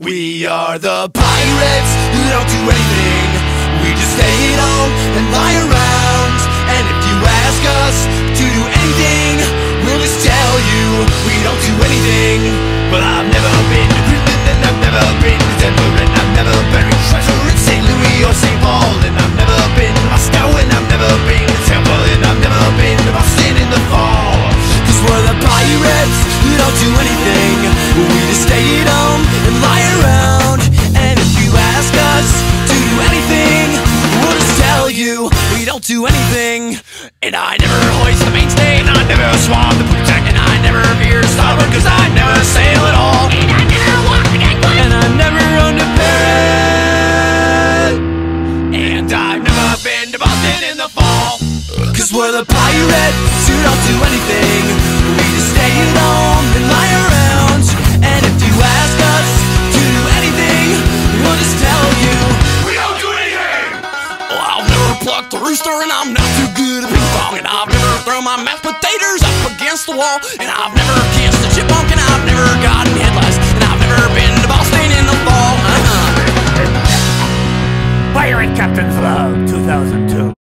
We are the pirates who don't do anything. We just stay at home and lie around. And if you ask us to do anything, we'll just tell you we don't do anything. But I've never been to Greenland, and I've never been to Denver, and I've never buried treasure in St. Louis or St. Paul, and I've never been to Moscow, and I've never been to Tampa, and I've never been to Boston in the fall. Cause we're the pirates who don't do anything. We just stay at home and lie around. And if you ask us to do anything, we'll just tell you we don't do anything. And I never hoist the mainstay, and I never swab the poop tank, and I never veer starboard, cause I never sail at all. And I never walk the gangplank, and I never run to Paris. And I've never been to Boston in the fall. Cause we're the pirates who don't do anything. We just stay at home and lie around. And if you ask us to do anything, we'll just tell you we don't do anything. Well, I've never plucked a rooster, and I'm not too good at ping pong, and I've never thrown my mashed potatoes up against the wall, and I've never kissed a chipmunk, and I've never gotten